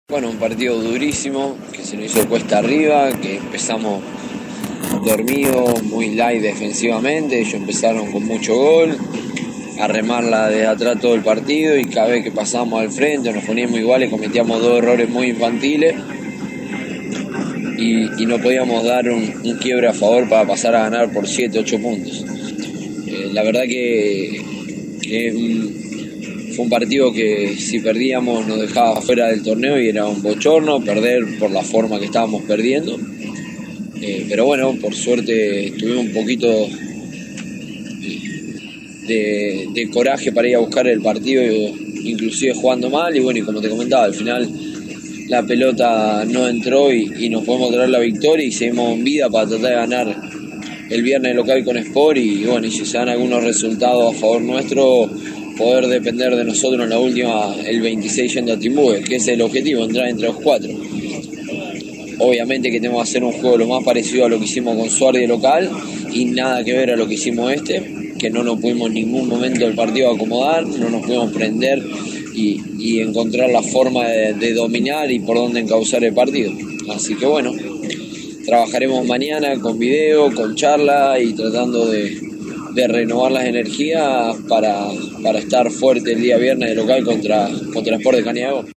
Bueno, un partido durísimo, que se nos hizo cuesta arriba, que empezamos dormidos, muy light defensivamente. Ellos empezaron con mucho gol, a remarla desde atrás todo el partido, y cada vez que pasábamos al frente nos poníamos iguales, cometíamos dos errores muy infantiles y no podíamos dar un quiebre a favor para pasar a ganar por 7, 8 puntos. La verdad que fue un partido que si perdíamos nos dejaba fuera del torneo y era un bochorno perder por la forma que estábamos perdiendo. Pero bueno, por suerte tuvimos un poquito de coraje para ir a buscar el partido, inclusive jugando mal, y bueno, y como te comentaba, al final la pelota no entró y nos podemos traer la victoria y seguimos en vida para tratar de ganar el viernes local con Sport, y bueno, y si se dan algunos resultados a favor nuestro, poder depender de nosotros en la última, el 26 yendo a Timbúes, que es el objetivo, entrar entre los 4. Obviamente que tenemos que hacer un juego lo más parecido a lo que hicimos con Suárez de local y nada que ver a lo que hicimos que no nos pudimos en ningún momento del partido acomodar, no nos pudimos prender y encontrar la forma de dominar y por dónde encauzar el partido. Así que bueno, trabajaremos mañana con video, con charla y tratando de renovar las energías para estar fuerte el día viernes de local contra Sport de Cañadó.